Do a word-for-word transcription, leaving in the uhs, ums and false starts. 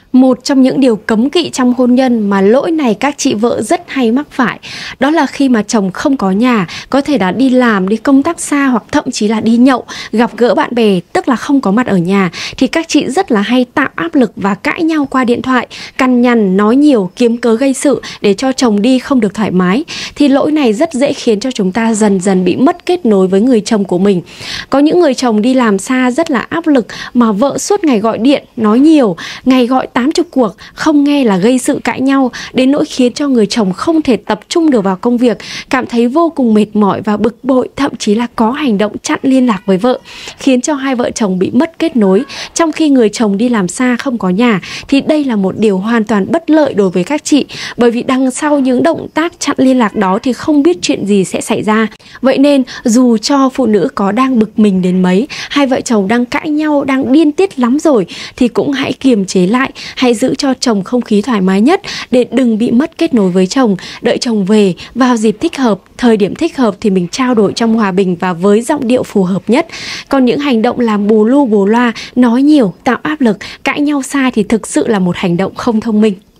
Một trong những điều cấm kỵ trong hôn nhân mà lỗi này các chị vợ rất hay mắc phải, đó là khi mà chồng không có nhà, có thể đã đi làm, đi công tác xa hoặc thậm chí là đi nhậu, gặp gỡ bạn bè, tức là không có mặt ở nhà, thì các chị rất là hay tạo áp lực và cãi nhau qua điện thoại, cằn nhằn, nói nhiều, kiếm cớ gây sự để cho chồng đi không được thoải mái. Thì lỗi này rất dễ khiến cho chúng ta dần dần bị mất kết nối với người chồng của mình. Có những người chồng đi làm xa rất là áp lực mà vợ suốt ngày gọi điện, nói nhiều, ngày gọi tám chục cuộc, không nghe là gây sự cãi nhau, đến nỗi khiến cho người chồng không thể tập trung được vào công việc, cảm thấy vô cùng mệt mỏi và bực bội, thậm chí là có hành động chặn liên lạc với vợ, khiến cho hai vợ chồng bị mất kết nối. Trong khi người chồng đi làm xa không có nhà, thì đây là một điều hoàn toàn bất lợi đối với các chị, bởi vì đằng sau những động tác chặn liên lạc đó thì không biết chuyện gì sẽ xảy ra. Vậy nên dù cho phụ nữ có đang bực mình đến mấy, hai vợ chồng đang cãi nhau, đang điên tiết lắm rồi, thì cũng hãy kiềm chế lại, hãy giữ cho chồng không khí thoải mái nhất để đừng bị mất kết nối với chồng. Đợi chồng về vào dịp thích hợp, thời điểm thích hợp thì mình trao đổi trong hòa bình và với giọng điệu phù hợp nhất. Còn những hành động làm bù lu bù loa, nói nhiều, tạo áp lực, cãi nhau xa thì thực sự là một hành động không thông minh.